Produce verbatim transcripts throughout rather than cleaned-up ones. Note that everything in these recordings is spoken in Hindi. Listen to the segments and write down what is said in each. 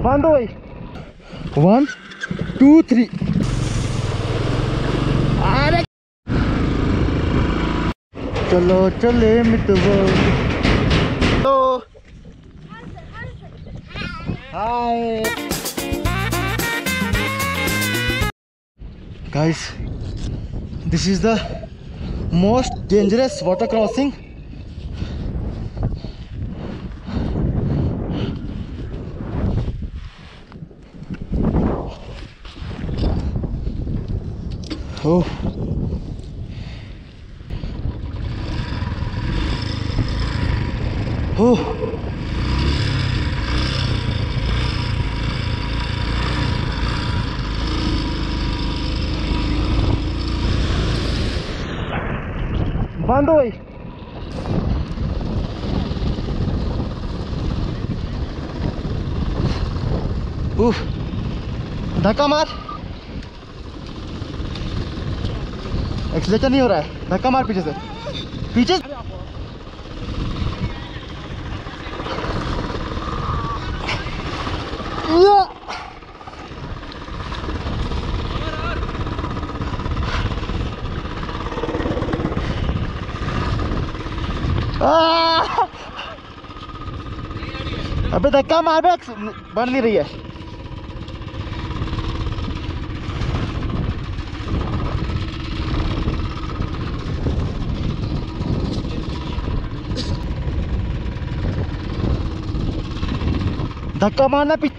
बंद हो गई। One two three. अरे चलो चले मितवा। तो hi guys, this is the most dangerous water crossing oh oh बंद हो गई। उफ, धक्का मार। एक्सीलेटर नहीं हो रहा है, धक्का मार पीछे से। पीछे अबे धक्का मार बे, बढ़ नहीं रही है। धक्का मारना पीछे।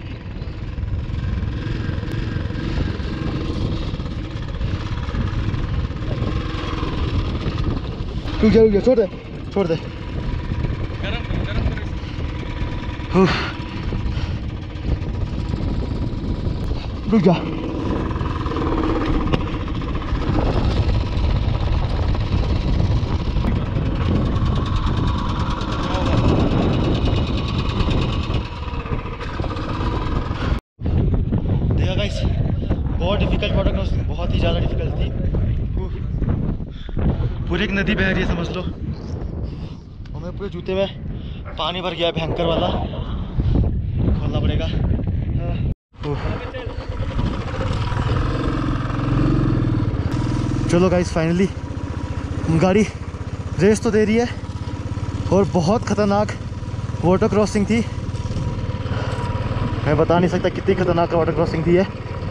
रुक जा रुक जा, छोड़ दे छोड़ दे। रुक जा। देखा गाइस, बहुत डिफिकल्ट वाटर क्रॉसिंग, बहुत ही ज़्यादा डिफिकल्ट थी। पूरी एक नदी बह रही है समझ लो, और मेरे पूरे जूते में पानी भर गया है, भयंकर वाला। खोलना पड़ेगा। चलो गाइस, फाइनली गाड़ी रेस तो दे रही है, और बहुत ख़तरनाक वाटर क्रॉसिंग थी। मैं बता नहीं सकता कितनी खतरनाक वाटर क्रॉसिंग थी है।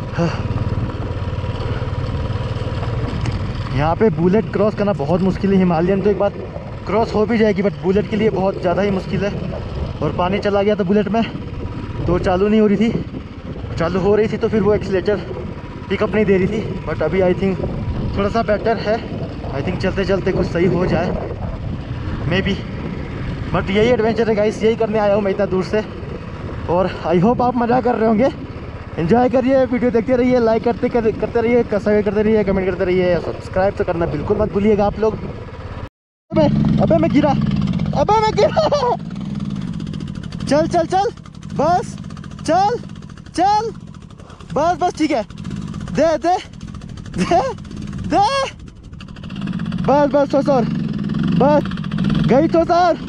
यहाँ पे बुलेट क्रॉस करना बहुत मुश्किल है। हिमालयन तो एक बार क्रॉस हो भी जाएगी, बट बुलेट के लिए बहुत ज़्यादा ही मुश्किल है। और पानी चला गया था बुलेट में, तो चालू नहीं हो रही थी। चालू हो रही थी तो फिर वो एक्सीलेटर पिकअप नहीं दे रही थी। बट अभी आई थिंक थोड़ा सा बेटर है। आई थिंक चलते चलते कुछ सही हो जाए, मे बी। बट यही एडवेंचर है गाइस, यही करने आया हूँ मैं इतना दूर से। और आई होप आप मज़ा कर रहे होंगे। एंजॉय करिए, वीडियो देखते रहिए, लाइक करते कर, करते रहिए, सब्सक्राइब करते रहिए, कमेंट करते रहिए। सब्सक्राइब तो करना बिल्कुल मत भूलिएगा आप लोग। अबे अबे मैं गिरा, अबे मैं गिरा। चल चल चल, बस चल चल, बस बस ठीक है। दे दे दे दे, बस बस तो सर, बस गई तो सर।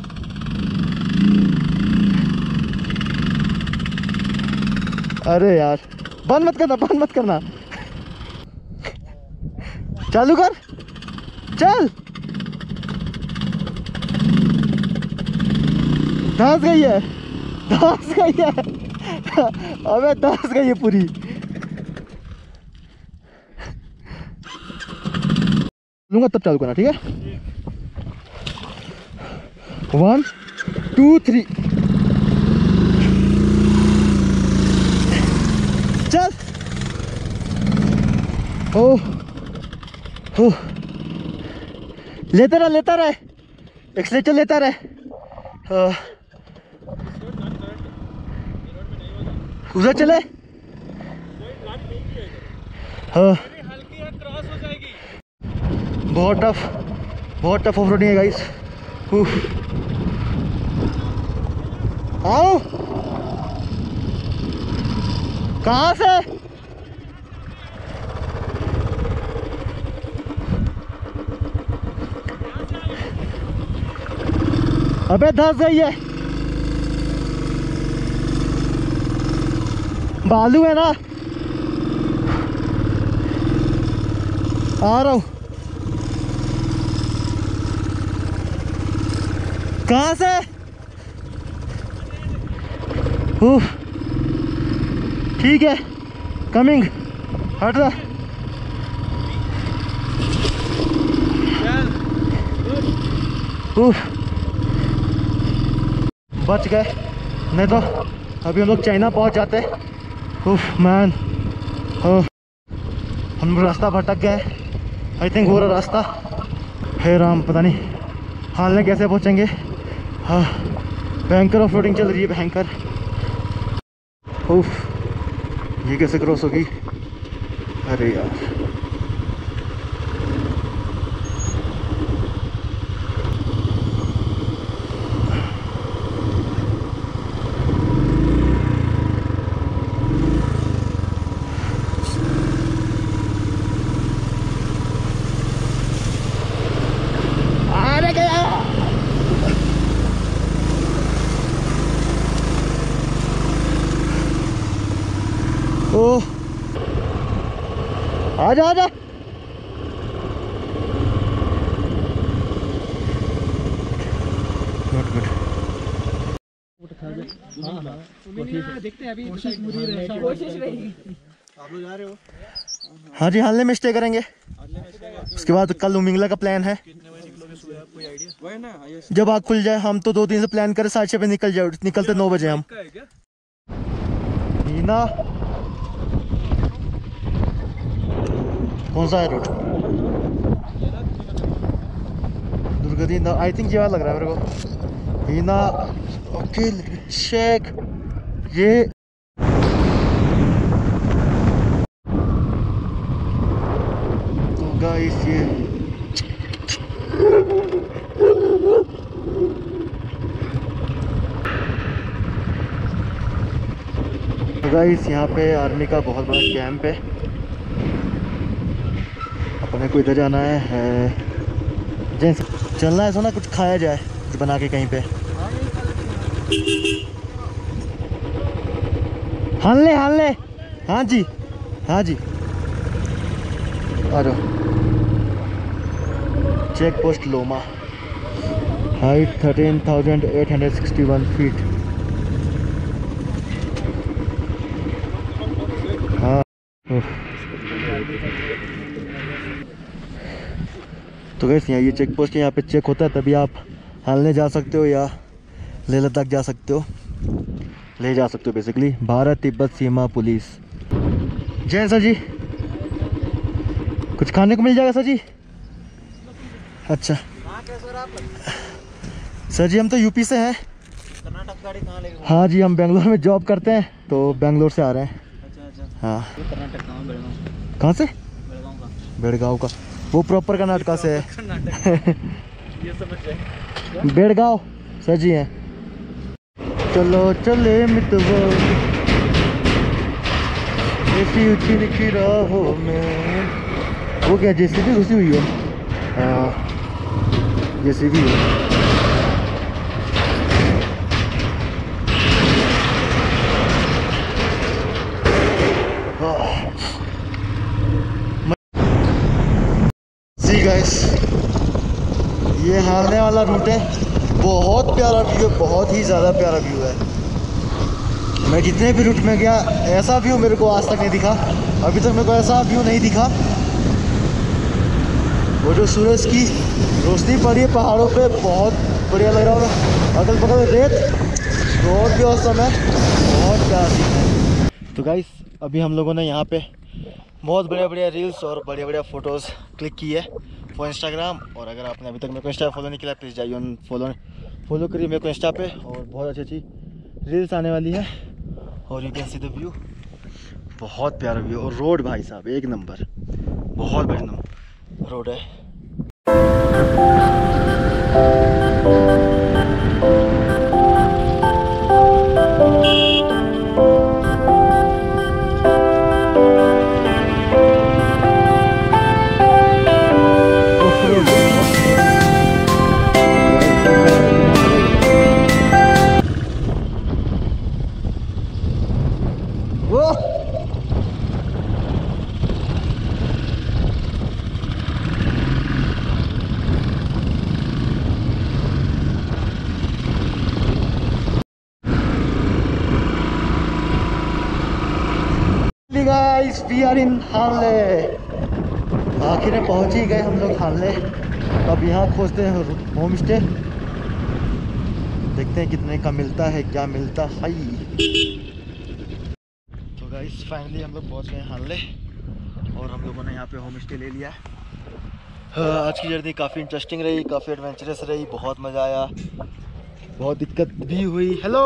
अरे यार, बंद मत करना, बंद मत करना। चालू कर, चल। धंस गई है, धंस गई है। अबे धंस गई है पूरी। लूंगा तब चालू करना, ठीक है। वन टू थ्री, चल। ओह ओह, लेता रहा लेता रहा, एक्सीलेटर लेता रहा। उधर चले। हाँ, बहुत टफ, बहुत टफ ऑफ रोडिंग है गाइस। आओ, कहाँ से? अबे धंस गई है। बालू है ना, आ रहा हूँ। कहाँ से? उफ, ठीक है, कमिंग, हट रहा। उफ, बच गए, नहीं तो अभी हम लोग चाइना पहुंच जाते। उफ मैन, हम रास्ता भटक गए। आई थिंक वो रहा रास्ता है राम, पता नहीं हालने कैसे पहुंचेंगे। हाँ, भयंकर ऑफ रोडिंग चल रही है, भयंकर। उफ, ये कैसे क्रॉस होगी? अरे यार, ओह, आजा आजा। Good good. देखते हैं अभी, कोशिश पूरी रहेगी। कोशिश रहेगी। आप लोग जा रहे हो? हाँ जी, हालने में स्टे करेंगे। उसके बाद कल उमिंगला का प्लान है। जब आग खुल जाए, हम तो दो दिन से प्लान करें, साढ़े छः पे निकल जाए, निकलते नौ बजे हम। हीना, कौन सा है रूट? दुर्गति, आई थिंक ये वाला लग रहा है मेरे को। हीना, ओके, चेक ये। तो गाइस ये तो गाइस यहाँ पे आर्मी का बहुत बड़ा कैंप है। अपने को इधर जाना है, है जैसे चलना है, सोना कुछ खाया जाए, कुछ बना के कहीं पे। हाल ले हाल ले, हाँ जी हाँ जी, आ जाओ। Check post Loma, height thirteen thousand eight hundred sixty one feet. हाँ, तो गैस यहाँ ये चेक पोस्ट है, यहाँ पे चेक होता है, तभी आप हालने जा सकते हो या लेह लद्दाख जा सकते हो, ले जा सकते हो बेसिकली। भारत तिब्बत सीमा पुलिस। जय सर जी, कुछ खाने को मिल जाएगा सर जी? अच्छा सर जी, हम तो यूपी से हैं। कर्नाटक गाड़ी कहाँ लेके? हाँ जी, हम बेंगलोर में जॉब करते हैं, तो बेंगलोर से आ रहे हैं। अच्छा अच्छा। हाँ, कर्नाटक कहाँ? बेलगांव। कहाँ से? बेलगांव का। बेड़गांव का, वो प्रॉपर कर्नाटका से है। कर्नाटक ये समझ जाए। बेड़गांव सर जी हैं। चलो चले मितवा ऐसी ऊंची नीची राहों में। वो क्या जेसीबी घुसी हुई है? हाँ, जेसीबी है। सी गाइस, ये हारने वाला रूट है। बहुत प्यारा व्यू है, बहुत ही ज़्यादा प्यारा व्यू है। मैं जितने भी रूट में गया, ऐसा व्यू मेरे को आज तक नहीं दिखा। अभी तक मेरे को ऐसा व्यू नहीं दिखा। वो जो सूरज की रोशनी पड़ी है पहाड़ों पे, बहुत बढ़िया लग रहा है। अगल बगल रेत, रोड भी औसम है, बहुत प्यारा सीन है। तो गाइस, अभी हम लोगों ने यहाँ पे बहुत बढ़िया बढ़िया रील्स और बढ़िया बढ़िया फ़ोटोज़ क्लिक की है फॉर इंस्टाग्राम। और अगर आपने अभी तक मेरे को इंस्टा फॉलो नहीं किया, प्लीज़ जाइए उन फॉलो फॉलो करिए मेरे को इंस्टा पे, और बहुत अच्छी अच्छी रील्स आने वाली है। और you can see the view, बहुत प्यारा व्यू। और रोड भाई साहब एक नंबर, बहुत बढ़िया नंबर रोड है। Whoa! Guys we are in Hanle. आखिर में पहुंच ही गए हम लोग हानले। तो अब यहाँ खोजते हैं होम स्टे, देखते हैं कितने का मिलता है, क्या मिलता है। तो गाइस फाइनली हम लोग पहुंच गए हानले और हम लोगों ने यहाँ पे होम स्टे ले लिया है। हाँ, आज की जर्नी काफ़ी इंटरेस्टिंग रही, काफ़ी एडवेंचरस रही, बहुत मज़ा आया, बहुत दिक्कत भी हुई। हेलो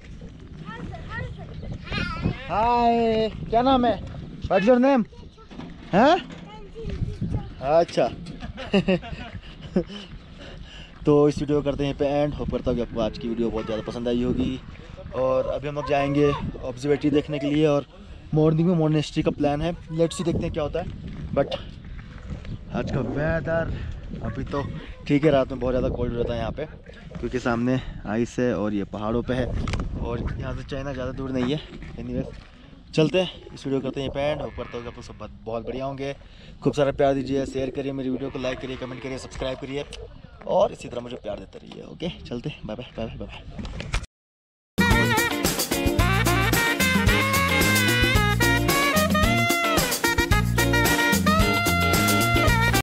हाय, क्या नाम है? What's your name? हैं? अच्छा तो इस वीडियो को करते हैं पे एंड। होप करता हूँ कि आपको आज की वीडियो बहुत ज़्यादा पसंद आई होगी। और अभी हम लोग जाएंगे ऑब्जर्वेटरी देखने के लिए और मॉर्निंग में मोनेस्ट्री का प्लान है। लेट्स सी, देखते हैं क्या होता है। बट आज का वेदर अभी तो ठीक है, रात में बहुत ज़्यादा कोल्ड रहता है यहाँ पे क्योंकि सामने आइस है और ये पहाड़ों पे है और यहाँ से चाइना ज़्यादा दूर नहीं है। एनीवेज चलते हैं, इस वीडियो करते हैं पे एंड। होप करता हूँ कि आप लोग सब बहुत बढ़िया होंगे। खूब सारा प्यार दीजिए, शेयर करिए मेरी वीडियो को, लाइक करिए, कमेंट करिए, सब्सक्राइब करिए और इसी तरह मुझे प्यार देते रहिए। ओके चलते, bye bye bye bye bye.